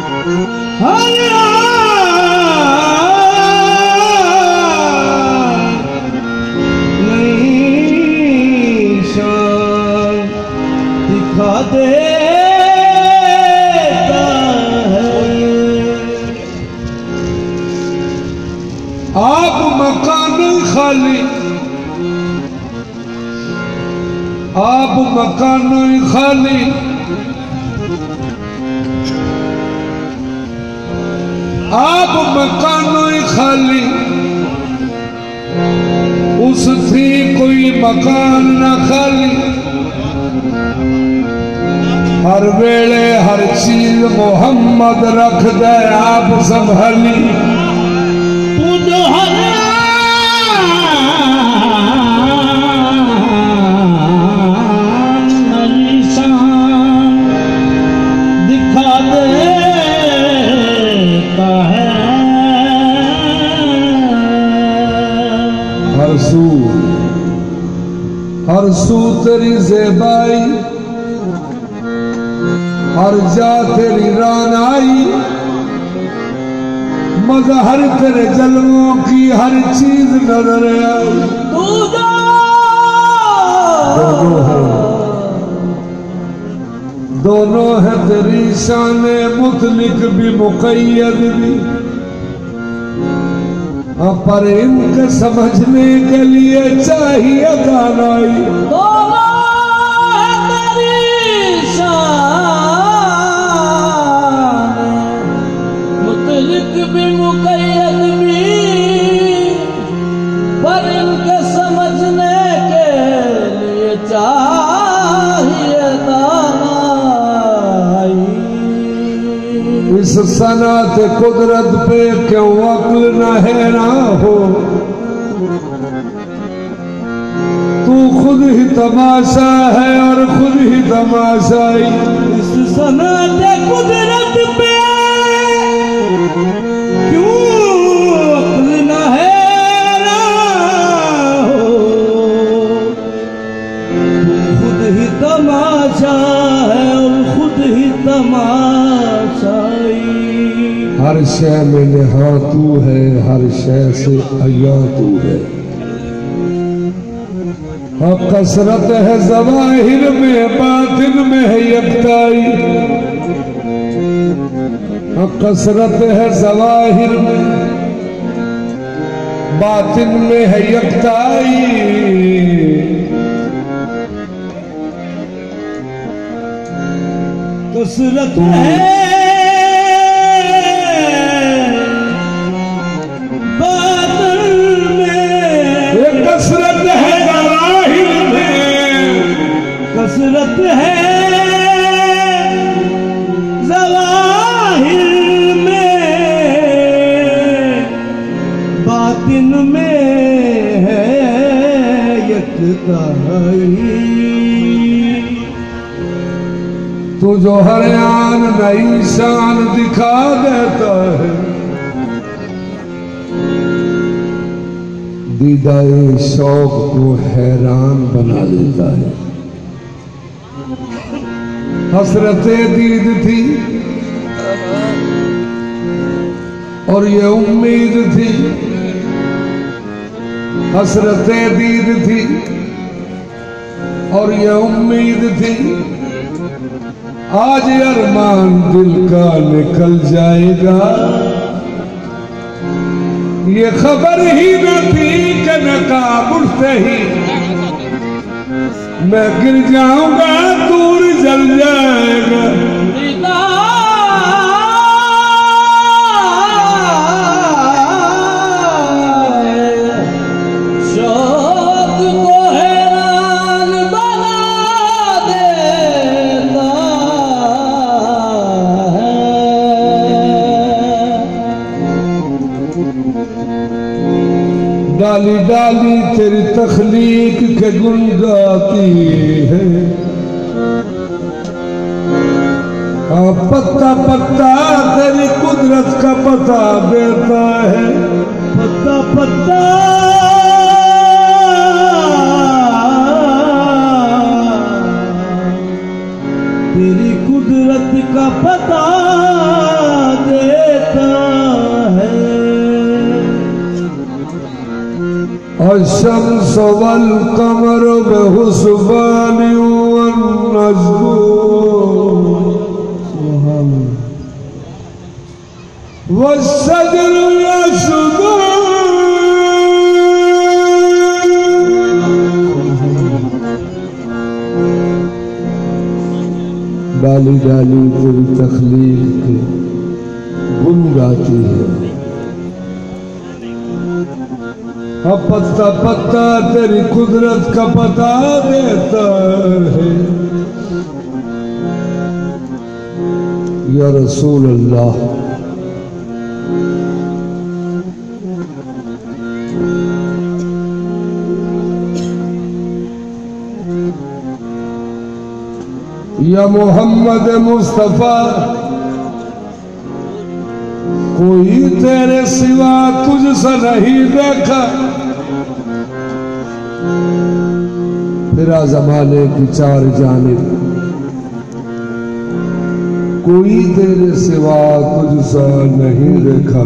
दिखा देता है। आप मकान खाली, आप मकान खाली, आप मकान खाली, उस थी कोई मकान न खाली। हर वेले हर चीज मोहम्मद रख दे आप संभाली। दिखा देता है। हर सू तेरी ज़ेबाई, हर जा तेरी रानाई, मज़हर तेरे जलवों की हर चीज नजर आई। दोनों है तेरी शान मुतलिक भी मुक़य्यद भी, पर इनके समझने के लिए चाहिए दानाई। मुतलिक भी मुक़य्यद भी, पर इनके समझने के लिए चाहिए दानाई। इस सनात कुदरत पे क्यों अक्ल न है ना हो, तू खुद ही तमाशा है और खुद ही तमाशाई। इस सनात कुदरत पे क्यों अक्ल न है ना हो, तू खुद ही तमाशा है और खुद ही तमाशाई। हर शय में निहा तू है, हर शय से अया तू है। हाँ कसरत है ज़वाहिर में, बातिन में है यकताई। हाँ कसरत है ज़वाहिर में, बातिन में है यकताई। कसरत है बातिन में, कसरत है ज़वाहिर में, कसरत है ज़वाहिर में, बातिन में है यकताई। तू जो हर आन नई शान दिखा देता है, दीदाए शौक को हैरान बना देता है। हसरते दीद थी और ये उम्मीद थी, हसरते दीद थी और ये उम्मीद थी। आज अरमान दिल का निकल जाएगा, ये खबर ही न थी कि नकाब उठते ही मैं गिर जाऊंगा, दूर जल जाएगा। डाली डाली तेरी तख्लीक के गुण गाती है, पत्ता पत्ता तेरी कुदरत का पता देता है। पत्ता पत्ता तेरी कुदरत का पता सवल कमर बेहुस्बान वसजर डाली डाली तेरी तखलीक के गुन गाती है, अब पत्ता पत्ता तेरी कुदरत का पता देता है। या रसूल अल्लाह या मोहम्मद मुस्तफा कोई तेरे सिवा तुझसे नहीं देखा, फिरा जमाने की चार जानिब कोई तेरे सिवा तुझसे नहीं देखा,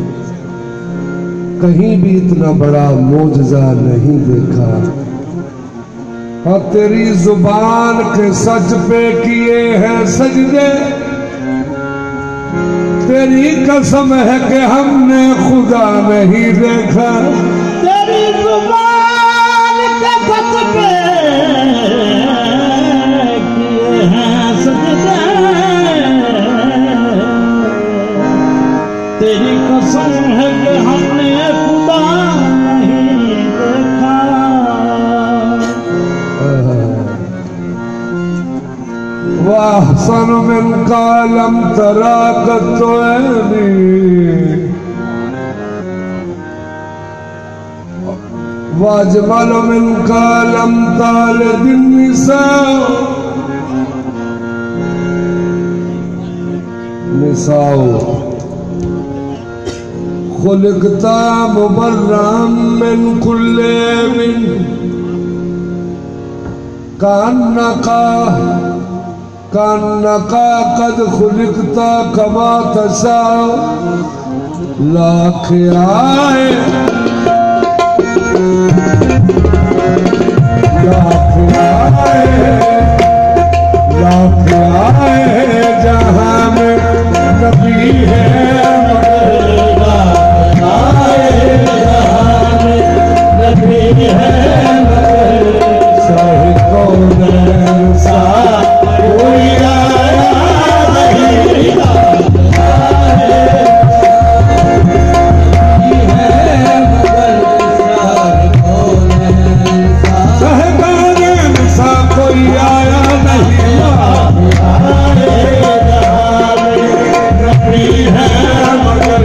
कहीं भी इतना बड़ा मोजज़ा नहीं देखा। और तेरी जुबान के सच पे किए हैं सजदे, तेरी कसम है कि हमने खुदा नहीं देखा। तेरी जुबान के सच पे किए हैं सजदे, तेरी कसम है कि हमने खुदा नहीं देखा। वाहसन मिन कालम तराकत वाजमल मिन कालम ताल दिन निसाओ खुलकता मुबर्रम मिन कुल्ले मिन कान्नका कद खुलिकता कमा तशा। लाख आए लाख आए जहां में नबी है, नबी है शाही कौन सा कोई आया नहीं, कोई आया नहीं, नबी है मगर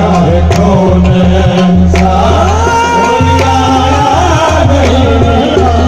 चाहे कौन सा कोई आया नहीं।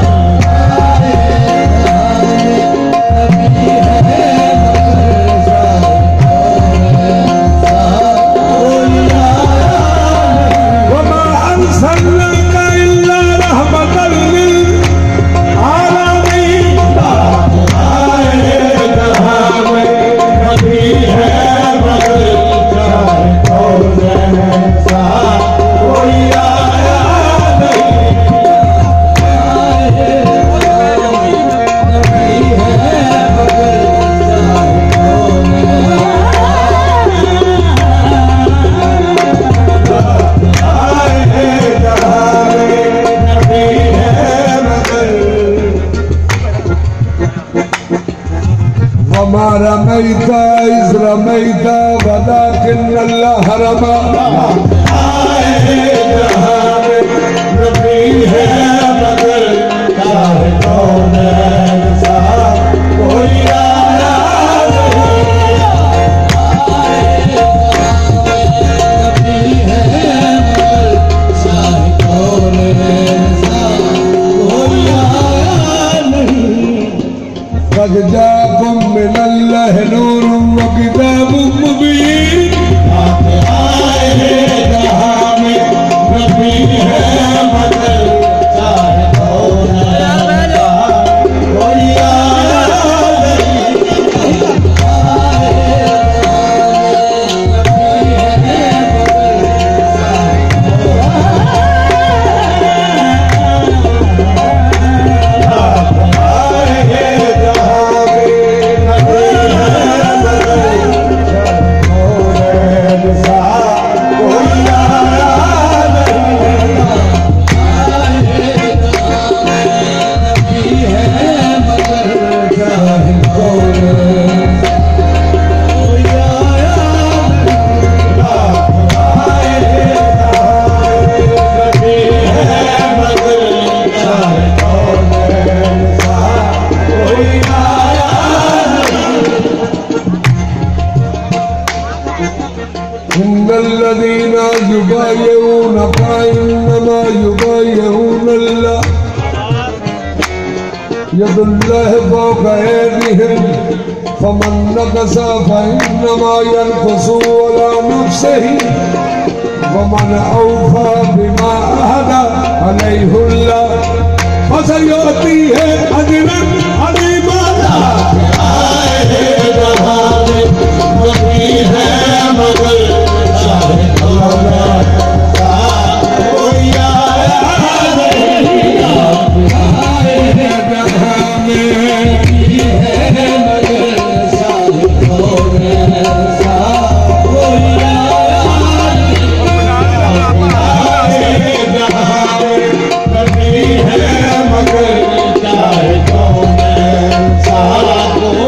रमैता इस रमैता वलाकिन अल्लाह रमा। नबी है मगर चाहे कौन सा कोई आया नहीं। नबी है मगर चाहे कौन सा कोई आया नहीं। कद जाकुम मिनल्लाह नूरुम व किताबुम मुबीन। आए हैं जहां में नबी है मगर चाहे कौन सा कोई आया इन्नल्लज़ीना युबायिऊनका इन्नमा युबायिऊनल्लाह यदुल्लाहि फौका ऐदिहिम फमन नकसा फइन्नमा यनकुसु अला नफ्सिही वमन औफा बिमा अहदा अलैहुल्लाह फसयुअतीहि अजरन अज़ीमा। आए हैं जहां में नबी है मगर चाहे कौन सा कोई आया नहीं। आए हैं जहां में नबी है मगर चाहे कौन सा कोई आया नहीं। आए हैं जहां में नबी है मगर चाहे कौन सा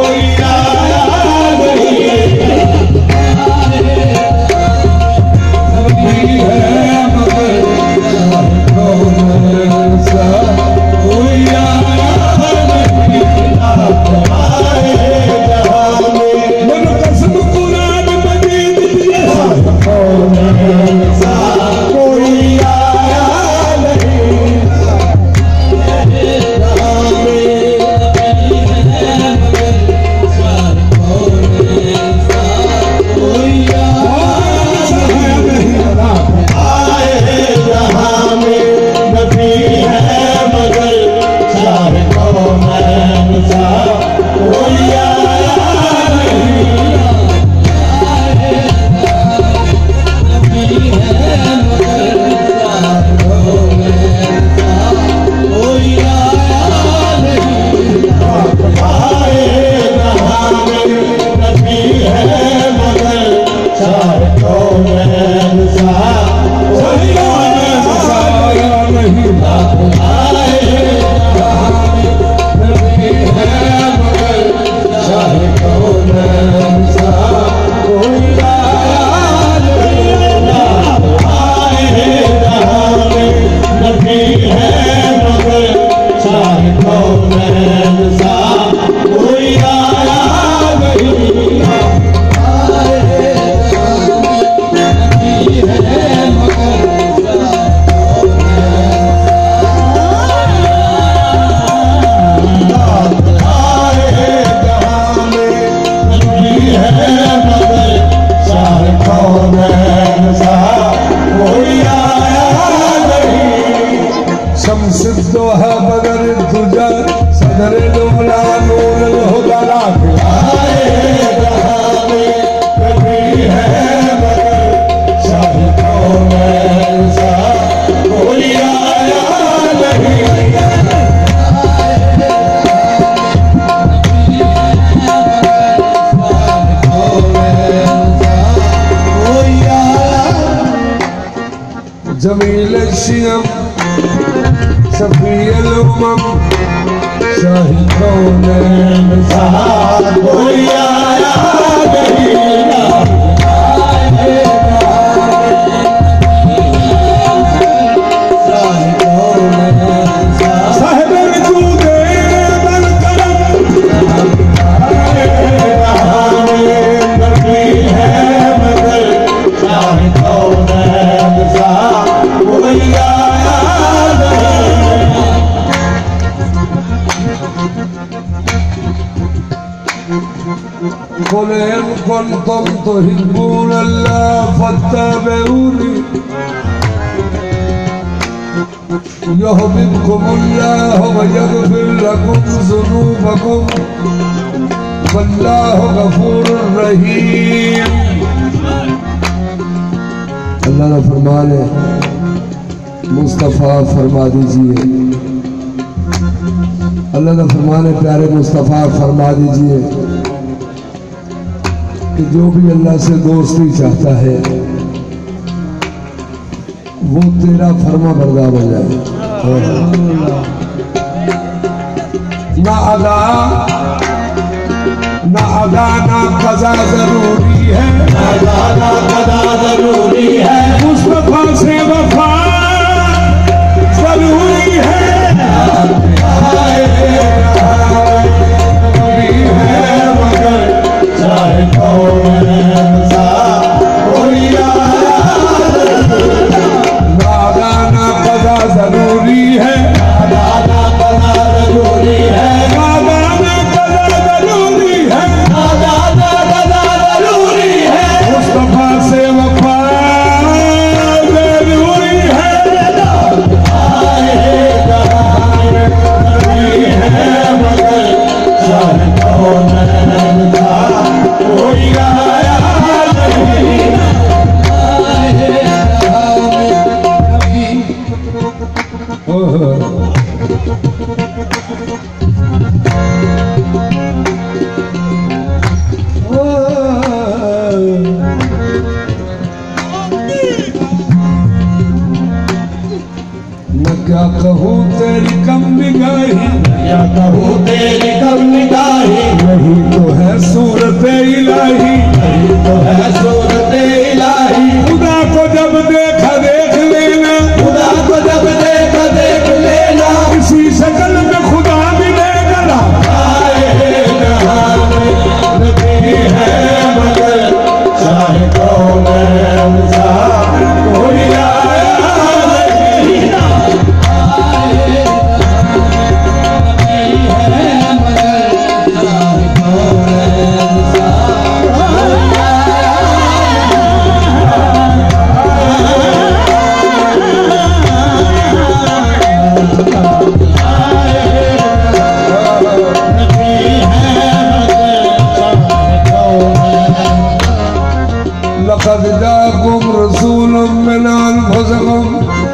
जमील शियम शफीअल उमम शाही कौनैन साथ कोई आया नहीं ना कुंतुम तुहिब्बूनल्लाह फत्तबिऊनी युहिब्बुकुमुल्लाह व यगफिर लकुम ज़ुनूबकुम वल्लाहु गफूरुर रहीम। अल्लाह का फरमान है, मुस्तफ़ा फरमा दीजिए, अल्लाह का फरमान है प्यारे मुस्तफ़ा फरमा दीजिए कि जो भी अल्लाह से दोस्ती चाहता है वो तेरा फरमा बरदार हो जाए। ना अदा ना कज़ा जरूरी है, ना कज़ा जरूरी है, मुस्तफ़ा से वफा जरूरी है। चाहे कौन सा कोई ना कज़ा जरूरी है, ना कज़ा जरूरी है, ना कज़ा जरूरी है, ना कज़ा जरूरी है, मुस्तफ़ा से वफा जरूरी है। मगर चाहे कौन कोई आया नहीं न क्या कहूँ तेरी कम निगाही, या कहूँ तेरी कम निगाही, यही तो है सूरत इलाही, यही तो है सूरत इलाही। खुदा को जब देखा देख लेना, खुदा को जब देखा देख लेना, किसी शक्ल में खुदा मिलेगा ना। नबी है मगर चाहे कौन सा कोई लक़द जाअकुम रसूलुम मिन अनफुसिकुम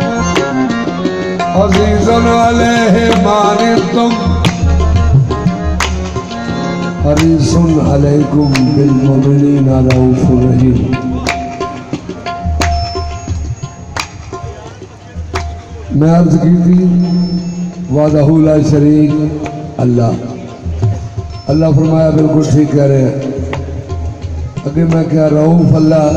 अज़ीज़ुन अलैहि मा अनित्तुम हरीसुन अलैकुम बिल मुमिनीना रऊफ़ुर रहीम। मैं अर्ज़ की थी वादहू ला शरीक अल्लाह, अल्लाह फरमाया बिल्कुल ठीक कह रहे हैं। अगे मैं क्या रऊफ अल्लाह,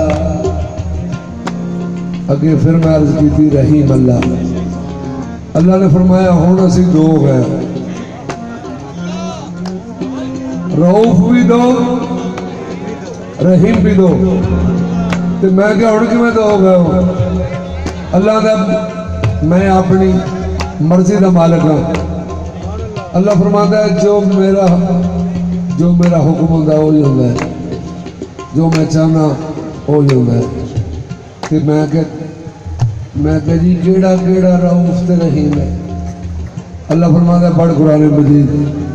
अगे फिर मैं अर्ज की थी रहीम अल्लाह। अल्लाह ने फरमाया हुण असी दो हैं, रऊफ भी दो रहीम भी दो, तो मैं क्या हुण किवें दो गए हो? अल्लाह का मैं अपनी मर्जी का मालिक हाँ। अल्लाह फरमाता है जो मेरा हुक्म होंदा वही होंदा है, जो मैं चाहना वही होंदा है। ते मैं कह जी केड़ा केड़ा रऊफ ते रहीम है। अल्लाह फरमाता है पढ़ कुरान मजीद,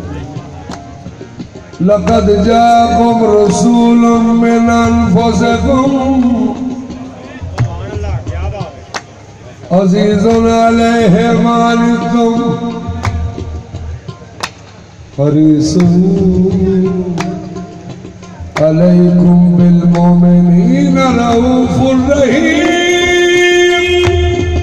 लक़द जाअकुम रसूलुम मिन अनफुसिकुम अज़ीज़ुन अलैहि मा अनित्तुम हरीसुन अलैकुम बिल मोमिनीना रऊफ़ुर रहीम।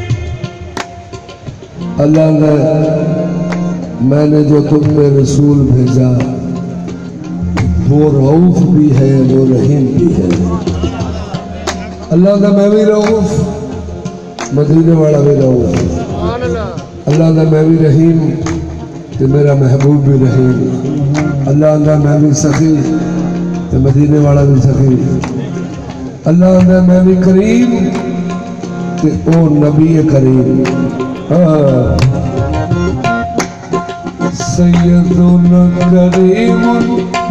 अल्लाह ने मैंने जो तुम पे रसूल भेजा वो रऊफ भी है वो रहीम भी है। अल्लाह का मैं भी रऊफ, मदीने वाला भी रऊफ। अल्लाह का मैं भी रहीम तो मेरा महबूब भी रहीम। अल्लाह का मैं भी सखी तो मदीने वाला भी सखी। अल्लाह का मैं भी करीम तो ओ नबी करीम। सैयदुना करीमुन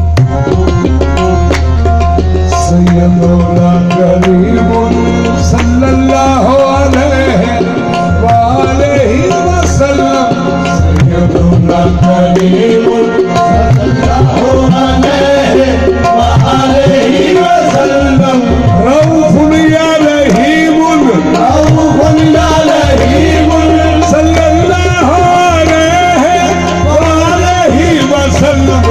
सैयदुना करीमुन सल्लल्लाहु अलैहि वसल्लम। सैयदुना करीमुन सल्लल्लाहु अलैहि वसल्लम। रऊफुन या रहीमुन रऊफुन या रहीमुन सल्लल्लाहु अलैहि वसल्लम।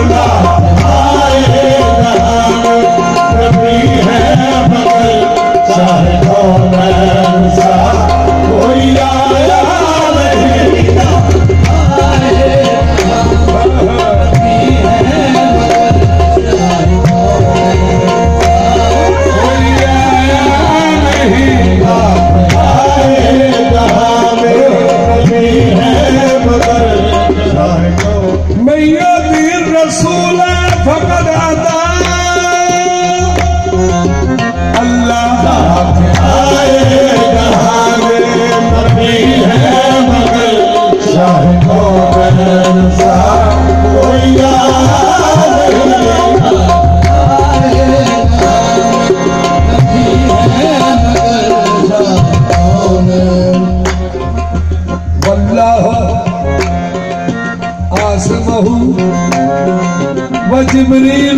जिब्रील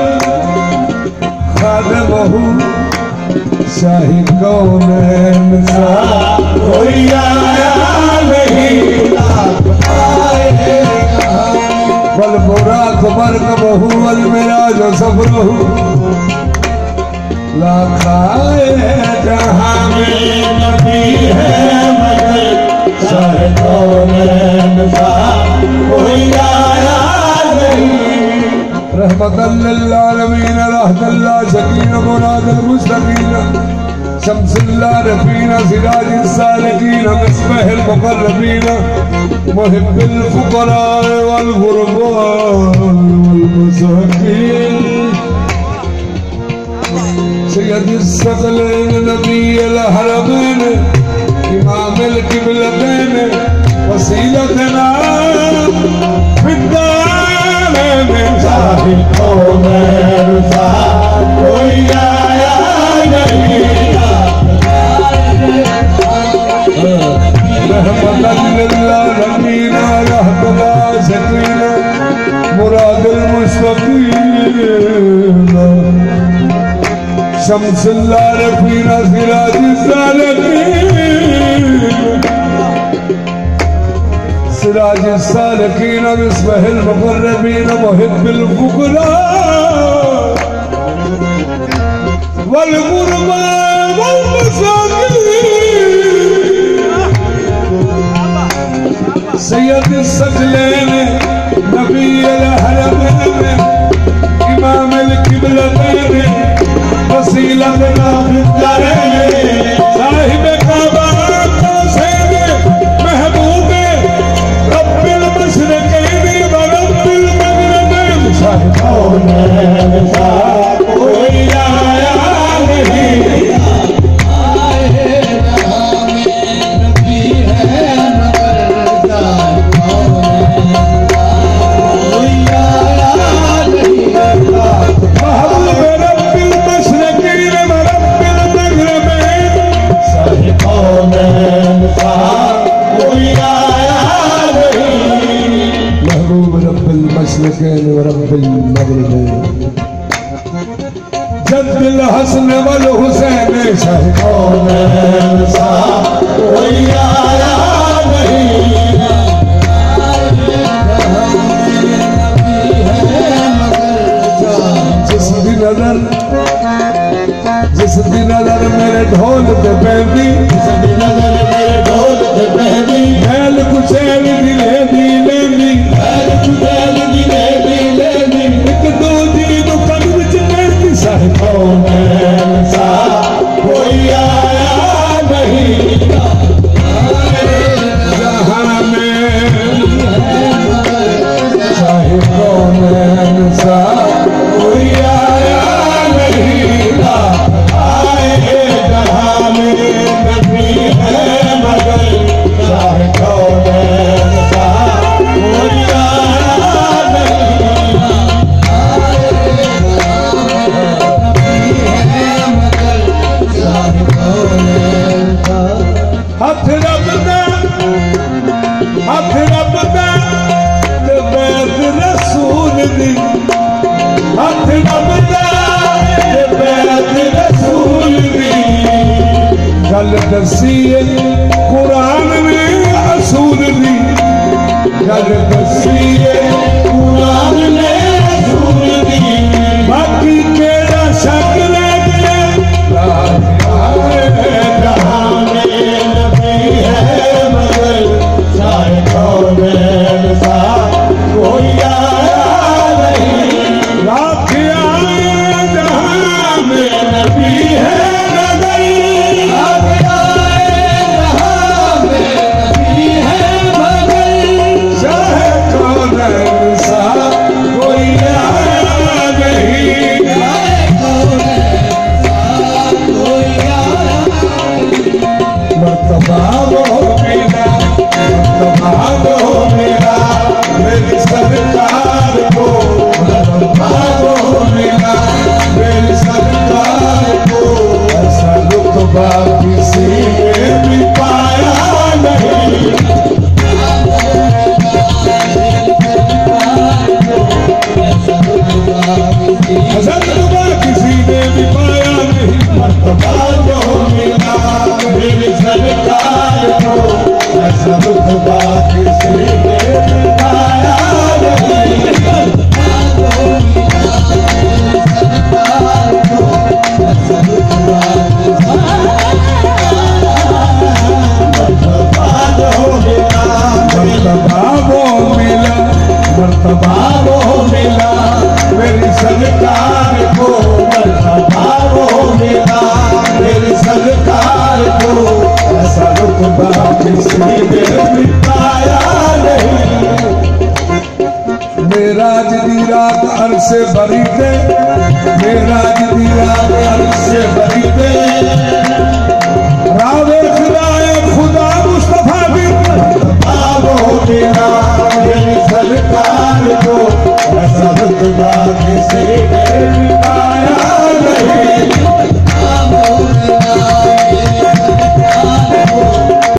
खादमहु शाही कौनैन सा कोई आया नहीं बल बुराक बरकबहु वल मिराज सफरहु लाखाए जहां में नबी है मगर शाही कौनैन सा कोई आया नहीं। रहमतल लिल आलमीन रहमतल्ला शकीन मुरादल मुस्तकीन शम्सुल्लाह रफीना सिराजिस सालिकीन मिसबाहिल मुक़र्रबीन मुहिब्बिल फुक़रा वल गुरबा वल मसाकीन। सय्यदिस सकलैन नबील हरमैन इमामिल किबलतैन वसीलतना कोई आया नहीं मुरादुल मुस्तकीन शम्सुल्लाह रफीना सिराजिस सालिकीन सिराजिस सालिकीन मिसबाहिल मुक़र्रबीन मुहिब्बिल फुक़रा वल गुरबा वल मसाकीन। सय्यदिस सकलैन नबील हरमैन इमामिल किबलतैन वसीलतना फिद्दरैन साहिब काबा हुसैन महबूब रब्बिल मशरिक़ैन व रब्बिल मग़रिबैन। शाही कौनैन सा कोई आया नहीं जद्दिल हसन वल हुसैन शाह कौनैन सा कोई आया नहीं। जिस दी नजर मेरे ढोल ते पैंदी महल कुछ गल दसी कुरान में असूल दी गल दसी कुरान ने असूल दी बाकी केड़ा शक रह गया जहां में नबी है मगर सारे कौन सा कोई आया नहीं राखिया जहां में नबी है किसी ने भी पाया नहीं किसी ने भी पाया नहीं मर्तबा जो मिला मेरी सरकार को ऐसा रुतबा किसी ने भी पाया नहीं मर्तबा वो मिला मेरी सरकार को मर्तबा वो मिला मेरी सरकार को ऐसा रुतबा किसी ने भी पाया नहीं मेराज दी रात अर्श भरी थे मेराज दी रात अर्श भरी थे